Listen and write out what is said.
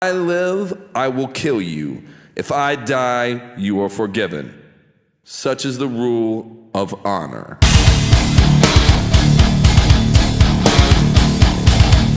I live, I will kill you. If I die, you are forgiven. Such is the rule of honor.